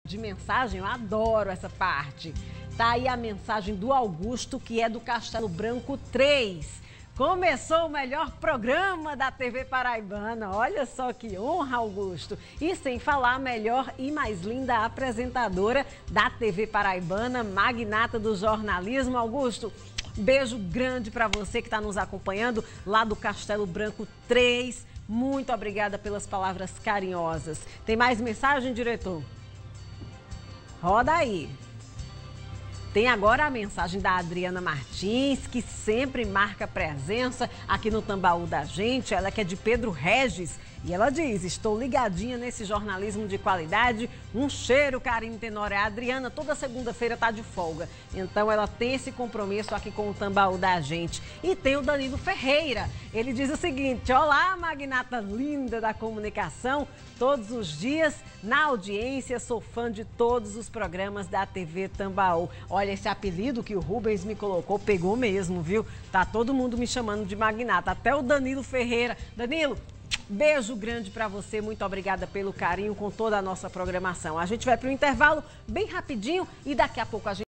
de mensagem, eu adoro essa parte. Tá aí a mensagem do Augusto, que é do Castelo Branco 3. Começou o melhor programa da TV Paraibana. Olha só que honra, Augusto. E sem falar a melhor e mais linda apresentadora da TV Paraibana, magnata do jornalismo. Augusto, beijo grande para você que está nos acompanhando lá do Castelo Branco 3. Muito obrigada pelas palavras carinhosas. Tem mais mensagem, diretor? Roda aí. Tem agora a mensagem da Adriana Martins, que sempre marca presença aqui no Tambaú da gente. Ela que é de Pedro Regis. E ela diz, estou ligadinha nesse jornalismo de qualidade. Um cheiro, carinho, Tenório. A Adriana toda segunda-feira está de folga. Então ela tem esse compromisso aqui com o Tambaú da gente. E tem o Danilo Ferreira. Ele diz o seguinte, olá, magnata linda da comunicação. Todos os dias na audiência, sou fã de todos os programas da TV Tambaú. Olha, esse apelido que o Rubens me colocou, pegou mesmo, viu? Tá todo mundo me chamando de magnata, até o Danilo Ferreira. Danilo, beijo grande para você, muito obrigada pelo carinho com toda a nossa programação. A gente vai para o intervalo bem rapidinho e daqui a pouco a gente